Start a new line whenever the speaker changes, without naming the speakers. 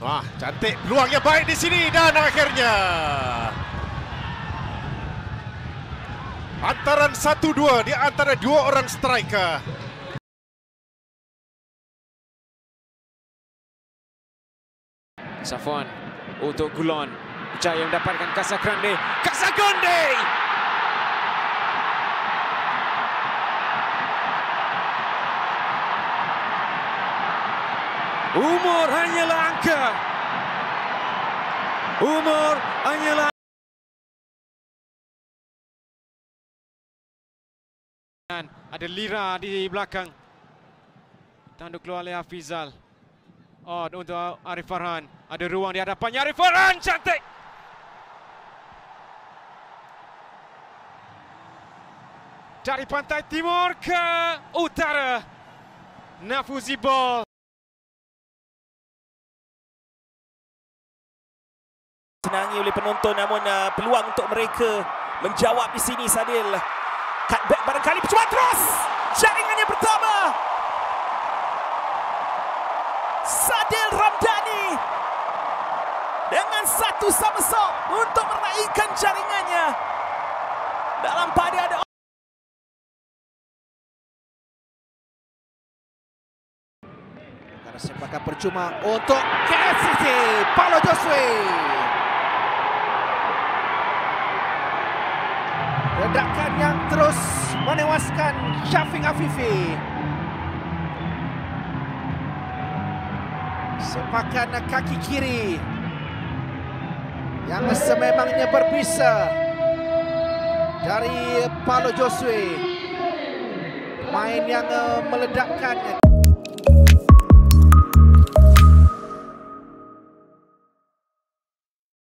Wah, cantik. Peluangnya baik di sini dan akhirnya antaran 1-2 di antara dua orang striker.
Safwan untuk Gulon. Jaya mendapatkan Casagrande. Casagrande! Umur hanyalah angka. Umur hanyalah. Ada Lira di belakang. Tanduk keluar oleh Hafizal. Oh, untuk Arif Farhan. Ada ruang di hadapannya. Arif Farhan cantik. Dari pantai timur ke utara. Nafuzi ball.
Senangi oleh penonton, namun peluang untuk mereka menjawab di sini. Sadil cutback barangkali, percuma terus. Jaringannya pertama. Sadil Ramdhani dengan satu somersault untuk menaikkan jaringannya. Dalam pada ada karena sepakat percuma untuk KCC Paulo Josue. Ledakan yang terus menewaskan Syafiq Afifi. Sepakan kaki kiri yang sememangnya berbisa dari Paulo Josue, pemain yang meledakkan.